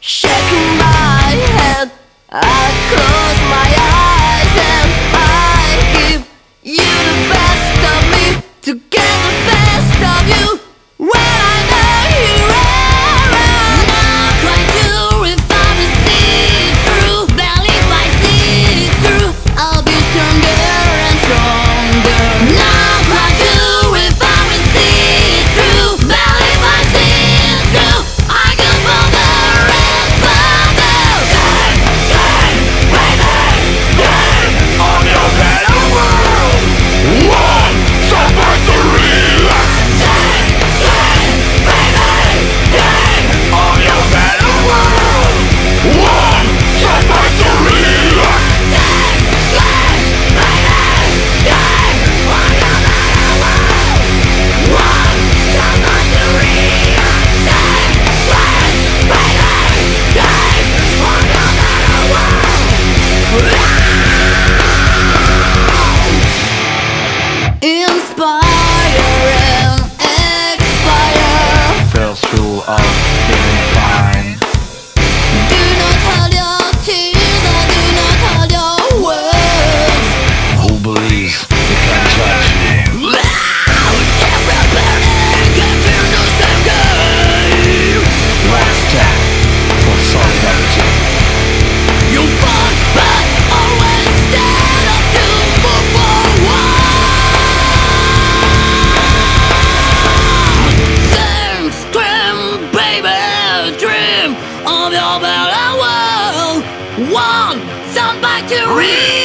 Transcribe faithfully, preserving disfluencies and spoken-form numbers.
Shaking my head, I close my eyes and I give you the best of me to get the best of you. When I know you're around, I'm trying to refine and see through. Believe I see through. I'll be stronger and stronger. Now I'm trying to refine and see through. Believe I see through. I go further and further. Gang, gang, baby, gang, on your better world. One, somebody to relax. Gang, gang, baby, gang, on your better world. One, somebody to relax. Gang, gang, baby, gang, on your better world. One, somebody to relax. Gang, gang, baby, gang, on your better world. Inspire and expire. Fell through all feeling fine. Do not hold your tears or do not hold your words. Who believes they can judge me? One step for solidarity. You fall, but always stand up to move forward. Sing, scream, baby, dream of your better world. Want somebody to read.